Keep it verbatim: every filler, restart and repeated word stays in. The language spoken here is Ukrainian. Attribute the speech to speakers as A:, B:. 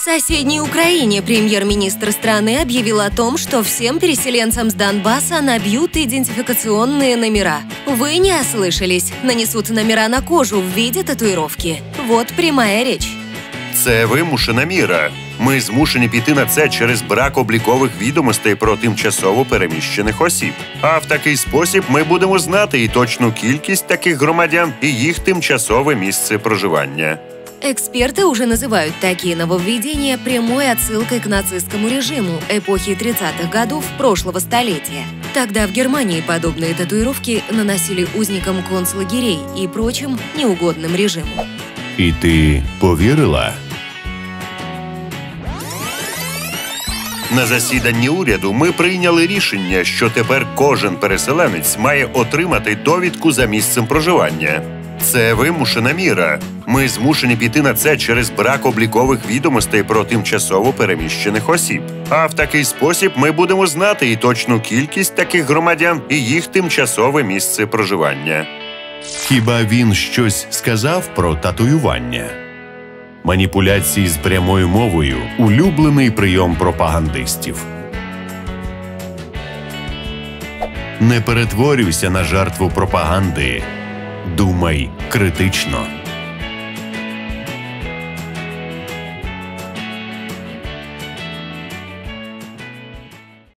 A: соседней Украине премьер-министр страны объявил о том, что всем переселенцам с Донбасса набьют идентификационные номера. Вы не ослышались. Нанесут номера на кожу в виде татуїровки. Вот прямая речь.
B: Це вимушена міра. Ми змушені піти на це через брак облікових відомостей про тимчасово переміщених осіб. А в такий спосіб ми будемо знати і точну кількість таких громадян, і їх тимчасове місце проживання.
A: Эксперты уже называют такие нововведения прямой отсылкой к нацистскому режиму эпохи тридцатых годов прошлого столетия. Тогда в Германии подобные татуировки наносили узникам концлагерей и прочим неугодным режиму.
C: І ти повірила?
B: На засіданні уряду ми прийняли рішення, що тепер кожен переселенець має отримати довідку за місцем проживання. Це вимушена міра. Ми змушені піти на це через брак облікових відомостей про тимчасово переміщених осіб. А в такий спосіб ми будемо знати і точну кількість таких громадян, і їх тимчасове місце проживання.
C: Хіба він щось сказав про татуювання? Маніпуляції з прямою мовою – улюблений прийом пропагандистів. Не перетворюйся на жертву пропаганди. Думай критично.